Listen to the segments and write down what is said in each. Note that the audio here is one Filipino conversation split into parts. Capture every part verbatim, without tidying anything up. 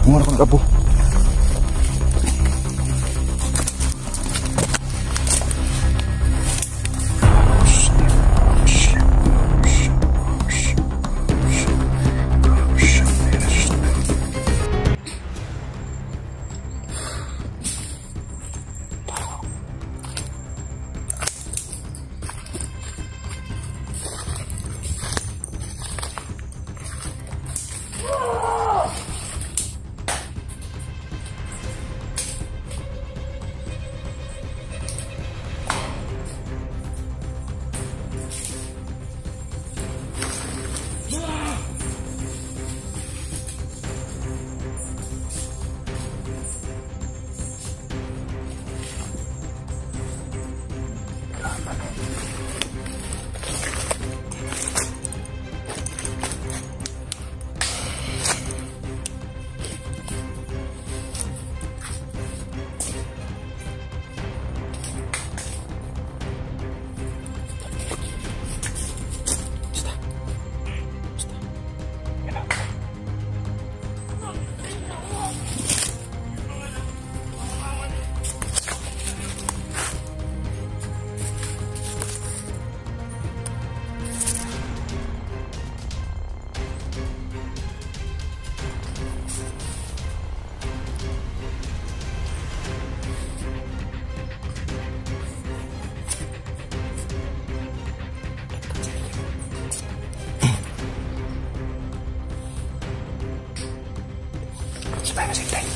Bunga ko ng abo. Supaya masih baik.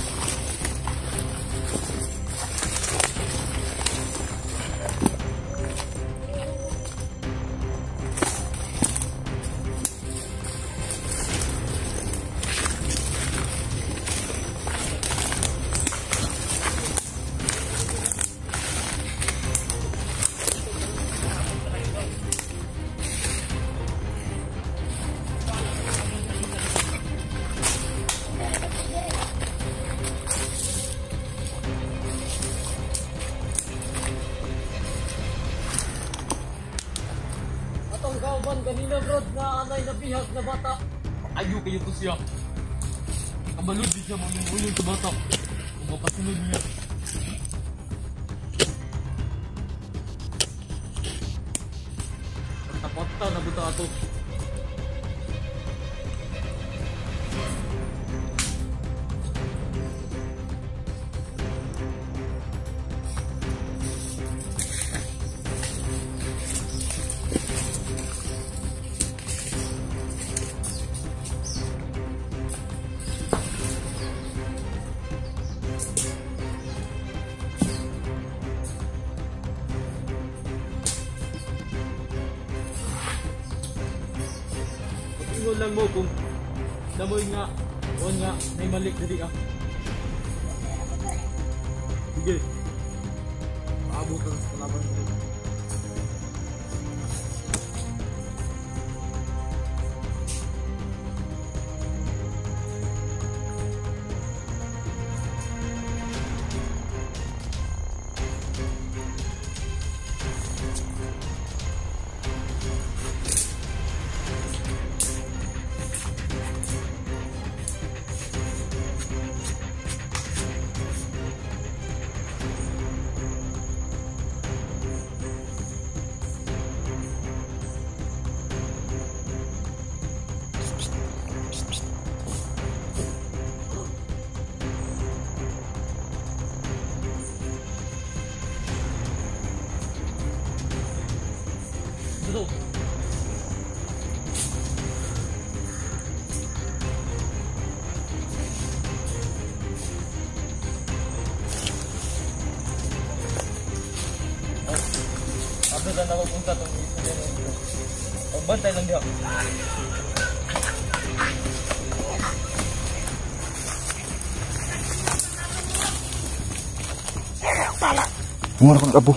Kanina Brad na anay na bihag na bata. Ayaw kayo ko siya. Kabalod di siya mga ulong sa bata. Kung mapasunod niya. Pagtapata na buta ato. Ingon lang mo kung damoy nga o nga may malik na di ka. Sige. Paabot ka sa kalaban mo. Dito. Abdo na ako punta tong isa dito. Pagbantay lang diha. Pala. Bunga ko ng abo.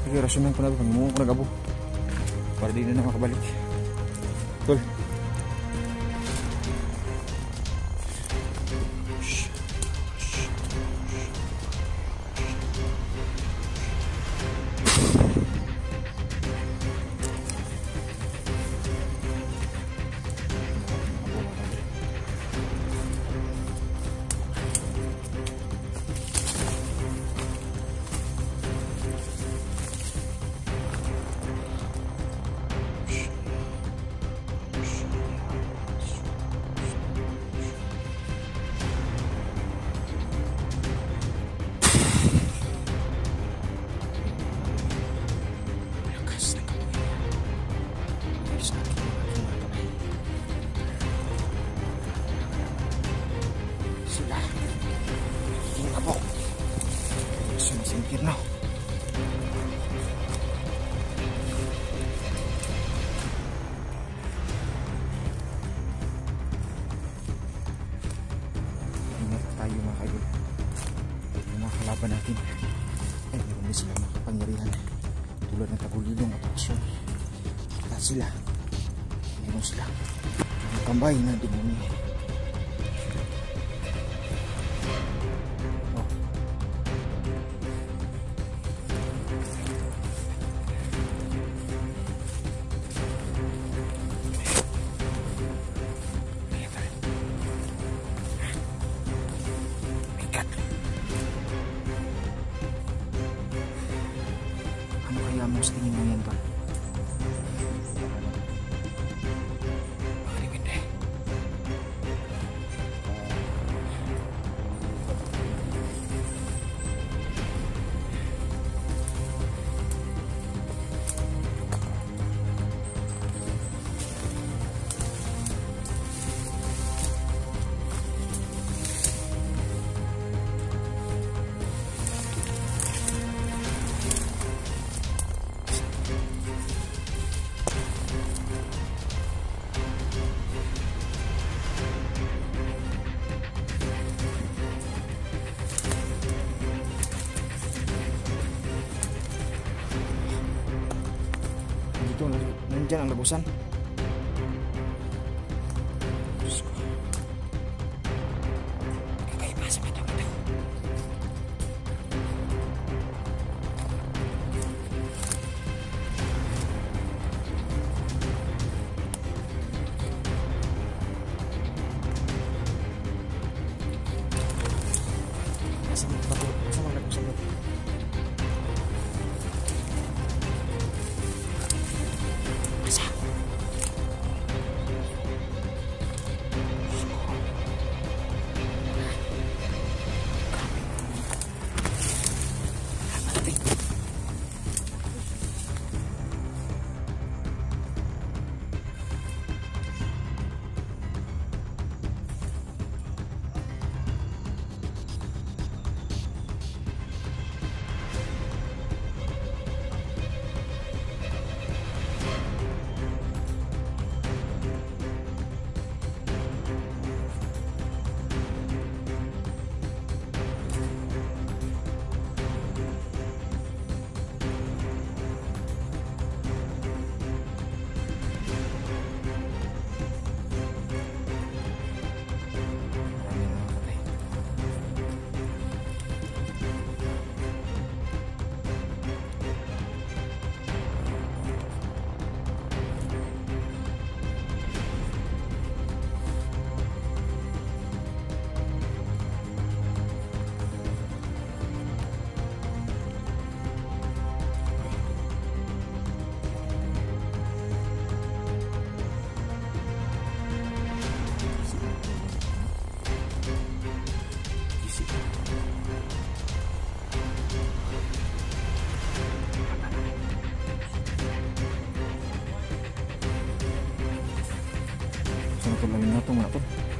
Sige, rasyonan ko na ito. Pangimungan ko na gabo. Para di na na makabalik. Tol. Singkir na. Ingat tayo mga kaidol. Yung mga kalaban natin ay meron din sila makapangyarihan tulad ng tagulilong at aksyon. At sila meron sila mga kambay na demonyo. Ano kaya mo sa tingin mo yan, Tol? Baka depende. Dito, nandyan ang lagusan. Diyos ko. Kakaiba sa mata ko daw. Masama ba ito? Masama ang lagusan ito. Ito lang natin mga ito.